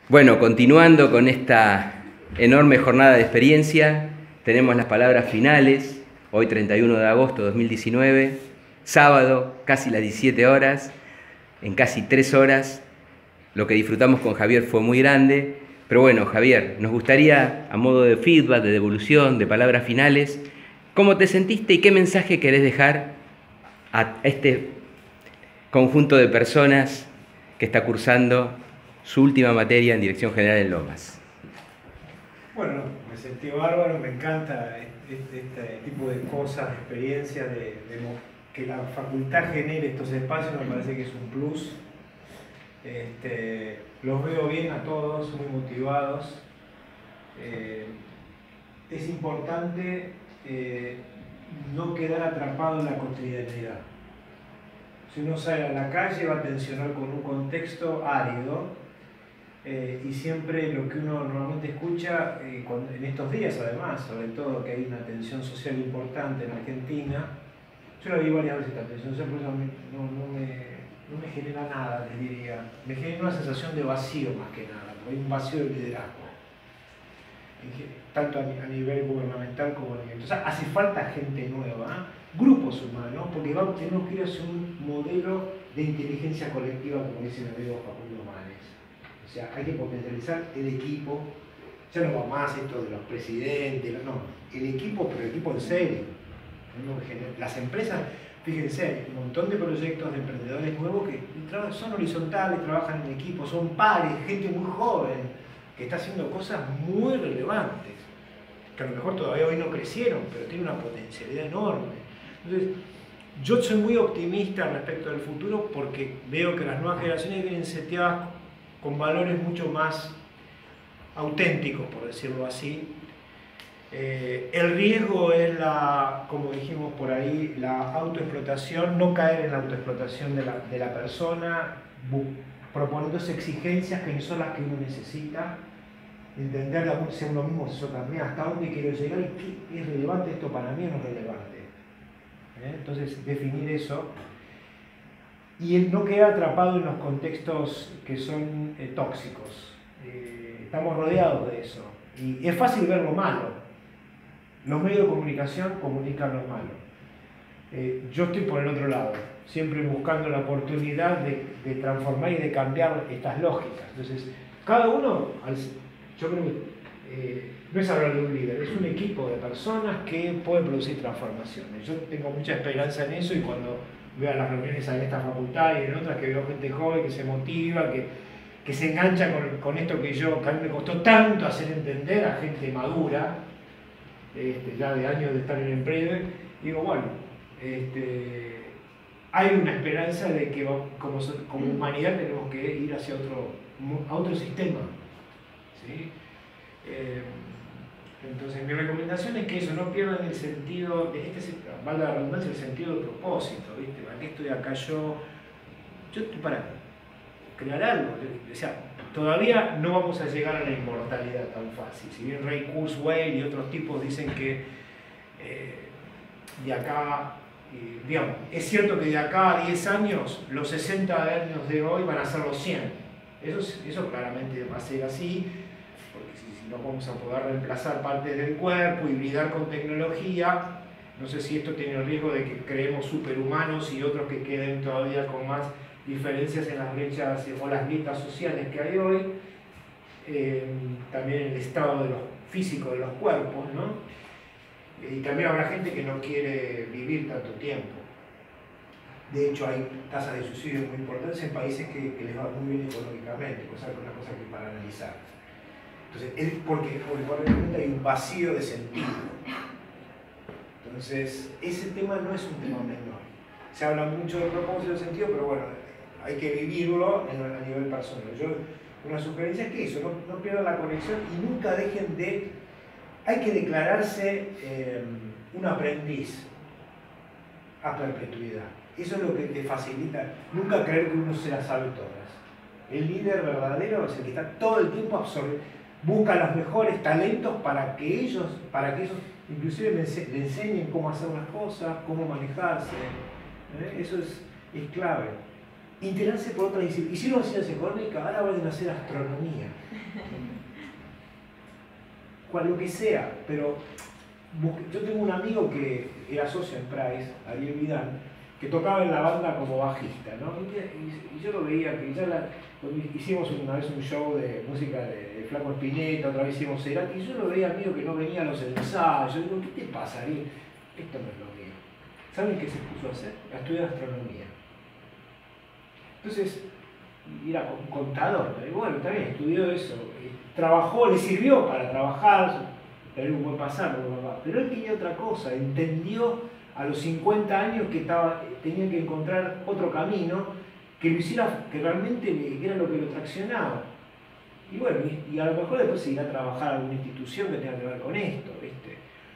Bueno, continuando con esta enorme jornada de experiencia, tenemos las palabras finales, hoy 31 de agosto de 2019, sábado, casi las 17 horas, en casi 3 horas. Lo que disfrutamos con Javier fue muy grande, pero bueno, Javier, nos gustaría, a modo de feedback, de devolución, de palabras finales, ¿cómo te sentiste y qué mensaje querés dejar a este conjunto de personas que está cursando su última materia en Dirección General en Lomas? Bueno, me sentí bárbaro, me encanta este tipo de cosas, de experiencias, que la facultad genere estos espacios, me parece que es un plus. Los veo bien a todos, muy motivados. Es importante no quedar atrapado en la cotidianidad. Si uno sale a la calle va a tensionar con un contexto árido. Y siempre lo que uno normalmente escucha, en estos días además, sobre todo que hay una tensión social importante en Argentina, yo la vi varias veces esta tensión social, por eso no me genera nada, les diría. Me genera una sensación de vacío más que nada, porque hay un vacío de liderazgo, tanto a nivel gubernamental como a nivel... Entonces hace falta gente nueva, grupos humanos, porque tenemos que ir hacia un modelo de inteligencia colectiva, como dice mi amigo Facundo Manes. O sea, hay que potencializar el equipo, ya no va más esto de los presidentes, no, el equipo, pero el equipo en serio. Las empresas, fíjense, hay un montón de proyectos de emprendedores nuevos que son horizontales, trabajan en equipo, son pares, gente muy joven, que está haciendo cosas muy relevantes, que a lo mejor todavía hoy no crecieron, pero tienen una potencialidad enorme. Entonces, yo soy muy optimista respecto del futuro porque veo que las nuevas generaciones vienen seteadas con valores mucho más auténticos, por decirlo así. El riesgo es como dijimos por ahí, la autoexplotación, no caer en la autoexplotación de la persona, proponiéndose exigencias que no son las que uno necesita, entender si uno mismo eso también, hasta dónde quiero llegar y qué es relevante esto para mí o no es relevante. Entonces, definir eso. Y no queda atrapado en los contextos que son tóxicos. Estamos rodeados de eso. Y es fácil ver lo malo. Los medios de comunicación comunican lo malo. Yo estoy por el otro lado, siempre buscando la oportunidad de transformar y de cambiar estas lógicas. Entonces, cada uno, yo creo que no es hablar de un líder, es un equipo de personas que pueden producir transformaciones. Yo tengo mucha esperanza en eso y cuando veo las reuniones en esta facultad y en otras que veo gente joven que se motiva, que se engancha con esto que a mí me costó tanto hacer entender a gente madura, ya de años de estar en el emprendedor, digo, bueno, hay una esperanza de que como humanidad tenemos que ir hacia otro sistema. ¿Sí? Entonces mi recomendación es que eso, no pierdan el sentido, valga la redundancia, el sentido de propósito, ¿viste? ¿Para qué estoy acá yo? Yo estoy para crear algo, o sea, todavía no vamos a llegar a la inmortalidad tan fácil. Si bien Ray Kurzweil y otros tipos dicen que de acá, digamos, es cierto que de acá a 10 años, los 60 años de hoy van a ser los 100. Eso claramente va a ser así, porque si no vamos a poder reemplazar partes del cuerpo, hibridar con tecnología, no sé si esto tiene el riesgo de que creemos superhumanos y otros que queden todavía con más diferencias en las brechas o las grietas sociales que hay hoy, también el estado físico de los cuerpos, ¿no? Y también habrá gente que no quiere vivir tanto tiempo. De hecho, hay tasas de suicidio muy importantes en países que les va muy bien económicamente, una cosa que para analizar. Entonces, es porque realmente hay un vacío de sentido. Entonces, ese tema no es un tema menor. Se habla mucho de propósito de sentido, pero bueno, hay que vivirlo a nivel personal. Una sugerencia es que eso, no pierdan la conexión y nunca dejen hay que declararse un aprendiz a perpetuidad. Eso es lo que te facilita, nunca creer que uno se las sabe todas. El líder verdadero es el que está todo el tiempo absorbiendo, busca los mejores talentos para que ellos inclusive le enseñen cómo hacer las cosas, cómo manejarse. Eso es clave. integrarse por otra disciplina. Hicieron ciencia económica, ahora van a hacer astronomía. Cual lo que sea, pero yo tengo un amigo que era socio en Price, Ariel Vidal, que tocaba en la banda como bajista, ¿no? Y yo lo veía, que hicimos una vez un show de música de Flaco Spinetta, otra vez hicimos Cerati, y yo lo veía amigo que no venía a los ensayos. Yo digo, ¿qué te pasa, Ariel? Esto no es lo mío. ¿Saben qué se puso a hacer? A estudiar astronomía. Entonces, era un contador, pero bueno, también estudió eso, trabajó, le sirvió para trabajar, tener un buen pasar, pero él quería otra cosa, entendió a los 50 años que tenía que encontrar otro camino que lo hiciera, que realmente era lo que lo traccionaba. Y bueno, y a lo mejor después seguirá a trabajar en alguna institución que tenga que ver con esto, ¿viste?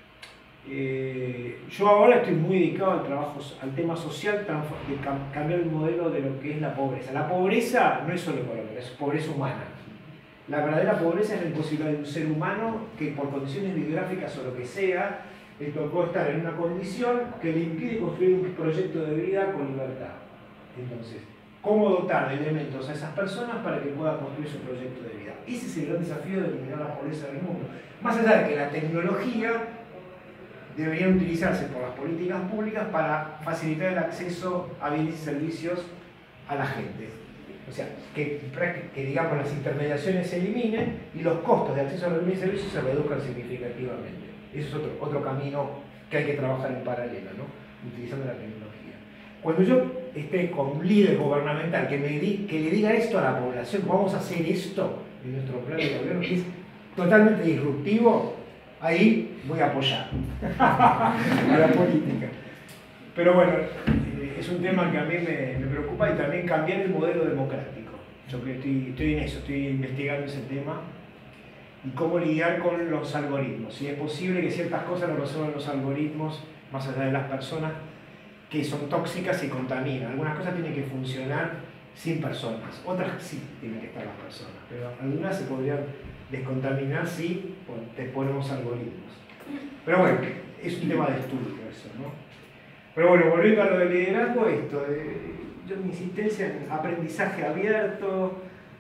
Yo ahora estoy muy dedicado al trabajo, al tema social, de cambiar el modelo de lo que es la pobreza. La pobreza no es solo económica, es pobreza humana. La verdadera pobreza es la imposibilidad de un ser humano que por condiciones biográficas o lo que sea, le tocó estar en una condición que le impide construir un proyecto de vida con libertad. Entonces, ¿cómo dotar de elementos a esas personas para que puedan construir su proyecto de vida? Ese es el gran desafío de eliminar la pobreza del mundo. Más allá de que la tecnología deberían utilizarse por las políticas públicas para facilitar el acceso a bienes y servicios a la gente. O sea, que digamos las intermediaciones se eliminen y los costos de acceso a los bienes y servicios se reduzcan significativamente. Ese es otro camino que hay que trabajar en paralelo, ¿no? Utilizando la tecnología. Cuando yo esté con un líder gubernamental que le diga esto a la población, vamos a hacer esto en nuestro plan de gobierno, que es totalmente disruptivo, ahí voy a apoyar a la política. Pero bueno, es un tema que a mí me preocupa y también cambiar el modelo democrático. Yo estoy en eso, estoy investigando ese tema y cómo lidiar con los algoritmos. Si es posible que ciertas cosas lo resuelvan los algoritmos, más allá de las personas que son tóxicas y contaminan. Algunas cosas tienen que funcionar sin personas, otras sí tienen que estar las personas, pero algunas se podrían descontaminar si ponemos algoritmos. Pero bueno, es un tema de estudio eso, ¿no? Pero bueno, volviendo a lo del liderazgo, yo mi insistencia en aprendizaje abierto,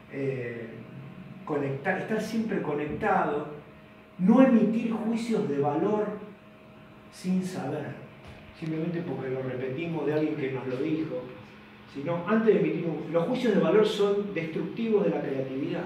estar siempre conectado, no emitir juicios de valor sin saber, simplemente porque lo repetimos de alguien que nos lo dijo, sino antes de emitir los juicios de valor son destructivos de la creatividad.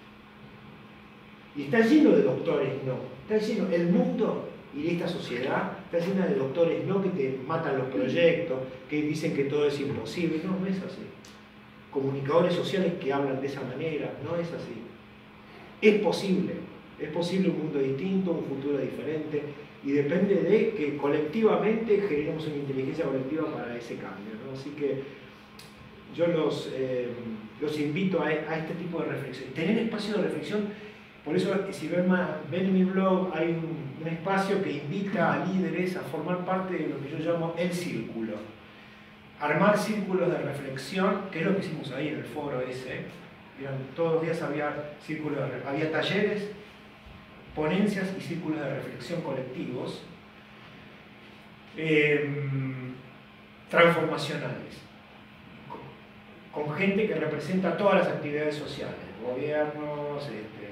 Y está lleno de doctores no, está lleno, el mundo y esta sociedad está llena de doctores no que te matan los proyectos, que dicen que todo es imposible, no es así. Comunicadores sociales que hablan de esa manera, no es así. Es posible un mundo distinto, un futuro diferente, y depende de que colectivamente generemos una inteligencia colectiva para ese cambio, ¿no? Así que yo los invito a este tipo de reflexión. Tener espacio de reflexión. Por eso, si ven en mi blog, hay un espacio que invita a líderes a formar parte de lo que yo llamo el círculo. Armar círculos de reflexión, que es lo que hicimos ahí en el foro ese. Todos los días había había talleres, ponencias y círculos de reflexión colectivos transformacionales, con gente que representa todas las actividades sociales, gobiernos,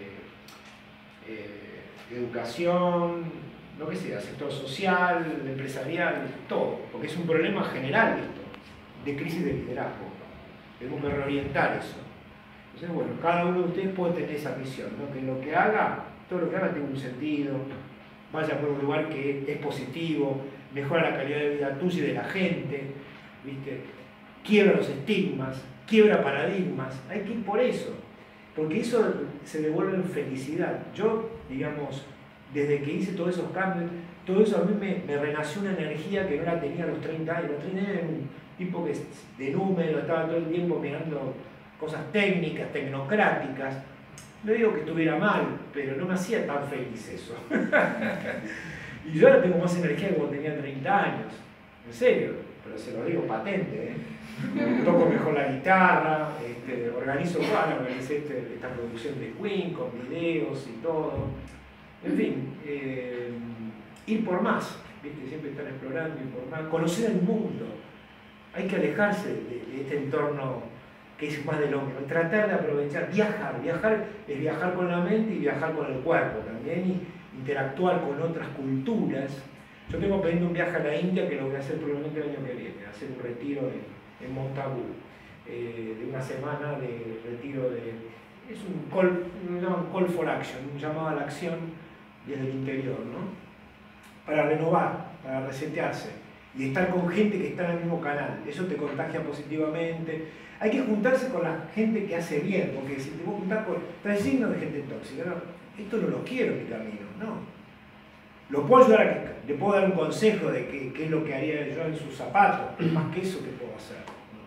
educación, lo que sea, sector social, empresarial, todo, porque es un problema general esto, de crisis de liderazgo. Tenemos que reorientar eso. Entonces, bueno, cada uno de ustedes puede tener esa visión, ¿no? Que lo que haga, todo lo que haga tenga un sentido, vaya por un lugar que es positivo, mejora la calidad de vida tuya y de la gente, ¿viste? Quiebra los estigmas, quiebra paradigmas, hay que ir por eso. Porque eso se devuelve en felicidad. Yo, digamos, desde que hice todos esos cambios, todo eso a mí me renació una energía que no la tenía a los 30 años. Los 30 años era un tipo que de números, estaba todo el tiempo mirando cosas técnicas, tecnocráticas. No digo que estuviera mal, pero no me hacía tan feliz eso. Y yo ahora tengo más energía que cuando tenía 30 años. En serio, pero se lo digo patente, ¿eh? Toco mejor la guitarra, organizo esta producción de Queen con videos y todo. En fin, ir por más, ¿viste? Siempre estar explorando, ir por más, conocer el mundo. Hay que alejarse de este entorno que es más del hombre, tratar de aprovechar, viajar es viajar con la mente y viajar con el cuerpo también, y interactuar con otras culturas. Yo tengo pendiente un viaje a la India que lo voy a hacer probablemente el año que viene, hacer un retiro en Montagu, de una semana de retiro es un call for action, un llamado a la acción desde el interior, ¿no? Para renovar, para resetearse y estar con gente que está en el mismo canal. Eso te contagia positivamente. Hay que juntarse con la gente que hace bien, porque si te voy a juntar con... Estás lleno de gente tóxica, no, esto no lo quiero en mi camino, no. Lo puedo ayudar a que, le puedo dar un consejo de qué es lo que haría yo en sus zapatos, más que eso que puedo hacer.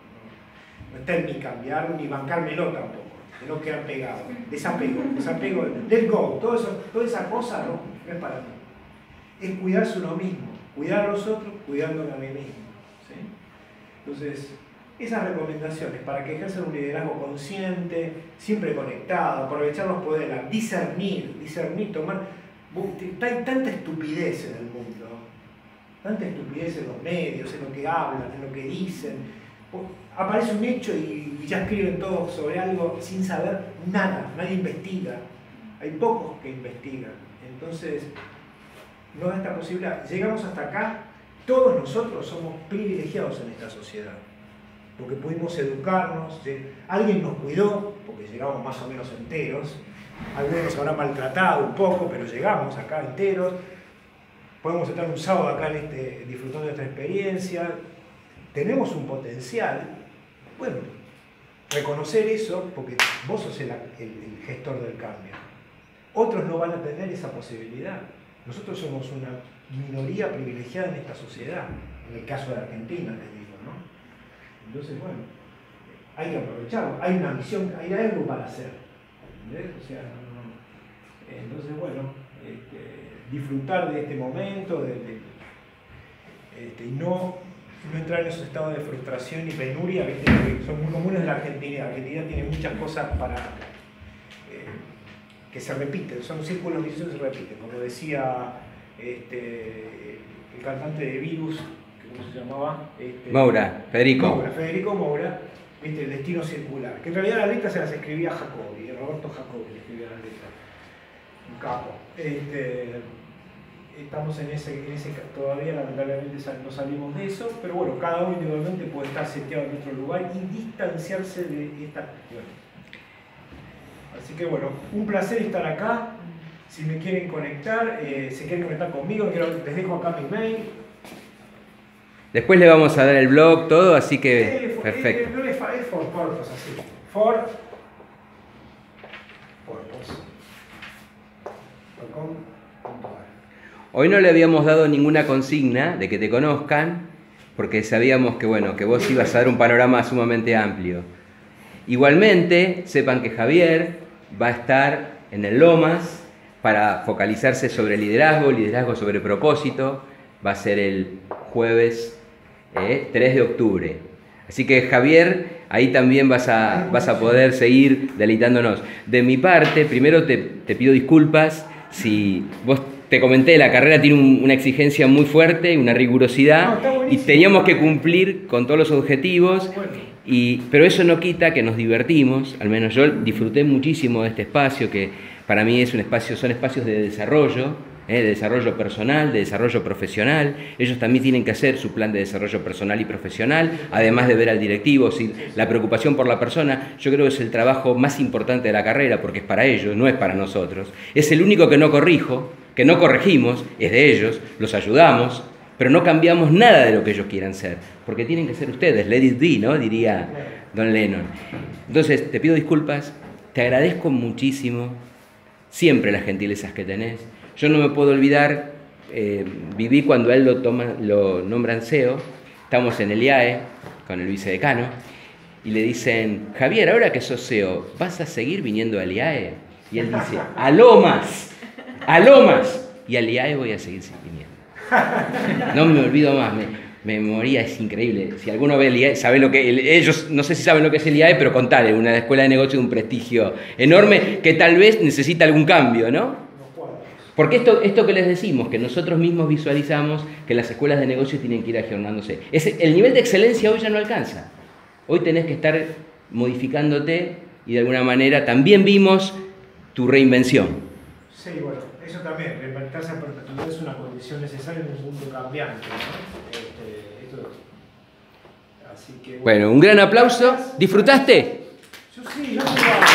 No está en mí cambiar ni bancármelo tampoco, de no quedar pegado. Desapego, let go, toda esa cosa no es para mí. Es cuidarse uno mismo, cuidar a los otros, cuidándome a mí mismo. ¿Sí? Entonces, esas recomendaciones para que ejerzan un liderazgo consciente, siempre conectado, aprovechar los poderes, discernir, tomar... Hay tanta estupidez en el mundo, tanta estupidez en los medios, en lo que hablan, en lo que dicen. Aparece un hecho y ya escriben todos sobre algo sin saber nada, nadie investiga. Hay pocos que investigan. Entonces, no da esta posibilidad. Llegamos hasta acá, todos nosotros somos privilegiados en esta sociedad, porque pudimos educarnos, alguien nos cuidó, porque llegamos más o menos enteros. Algunos nos habrán maltratado un poco, pero llegamos acá enteros. Podemos estar un sábado acá disfrutando de esta experiencia. Tenemos un potencial. Bueno, reconocer eso, porque vos sos el gestor del cambio. Otros no van a tener esa posibilidad. Nosotros somos una minoría privilegiada en esta sociedad, en el caso de Argentina, les digo, ¿no? Entonces, bueno, hay que aprovecharlo. Hay una misión, hay algo para hacer. O sea, entonces, bueno, disfrutar de este momento y no entrar en esos estados de frustración y penuria, ¿viste? Que son muy comunes en la Argentina. La Argentina tiene muchas cosas que se repiten, son círculos viciosos que se repiten. Como decía el cantante de Virus, ¿cómo se llamaba? Federico Moura. El destino circular, que en realidad la letra se las escribía Jacobi, Roberto Jacobi le escribía la letra, un capo. Estamos en ese todavía lamentablemente no salimos de eso, pero bueno, cada uno individualmente puede estar seteado en nuestro lugar y distanciarse de estas cuestiones. Así que bueno, un placer estar acá. Si me quieren conectar, se quieren conectar conmigo, les dejo acá mi mail. Después le vamos a dar el blog, todo, así que perfecto. No es for purpose, así. For purpose. Hoy no le habíamos dado ninguna consigna de que te conozcan, porque sabíamos que, bueno, que vos ibas a dar un panorama sumamente amplio. Igualmente, sepan que Javier va a estar en el Lomas para focalizarse sobre liderazgo sobre propósito. Va a ser el jueves 3 de octubre. Así que Javier, ahí también vas a poder seguir deleitándonos. De mi parte, primero te pido disculpas si vos te comenté, la carrera tiene una exigencia muy fuerte, una rigurosidad, y teníamos que cumplir con todos los objetivos, pero eso no quita que nos divertimos. Al menos yo disfruté muchísimo de este espacio, que para mí son espacios de desarrollo personal, de desarrollo profesional. Ellos también tienen que hacer su plan de desarrollo personal y profesional, además de ver al directivo. La preocupación por la persona, yo creo que es el trabajo más importante de la carrera, porque es para ellos, no es para nosotros. Es el único que no corregimos, es de ellos, los ayudamos, pero no cambiamos nada de lo que ellos quieran ser, porque tienen que ser ustedes, let it be, ¿no? Diría Don Lennon. Entonces, te pido disculpas, te agradezco muchísimo, siempre las gentilezas que tenés. Yo no me puedo olvidar, viví cuando a él lo nombran CEO, estamos en el IAE con el vicedecano, y le dicen, Javier, ahora que sos CEO, ¿vas a seguir viniendo al IAE? Y él dice, ¡a Lomas! Y al IAE voy a seguir viniendo. No me olvido más, me moría, es increíble. Si alguno ve el IAE, sabe lo que... Ellos no sé si saben lo que es el IAE, pero contale, una escuela de negocio de un prestigio enorme que tal vez necesita algún cambio, ¿no? Porque esto que les decimos, que nosotros mismos visualizamos que las escuelas de negocios tienen que ir agiornándose. El nivel de excelencia hoy ya no alcanza. Hoy tenés que estar modificándote y de alguna manera también vimos tu reinvención. Sí, bueno, eso también, reinventarse a perpetuidad es una condición necesaria en un mundo cambiante, ¿no? Así que, bueno, un gran aplauso. ¿Disfrutaste? Yo sí, no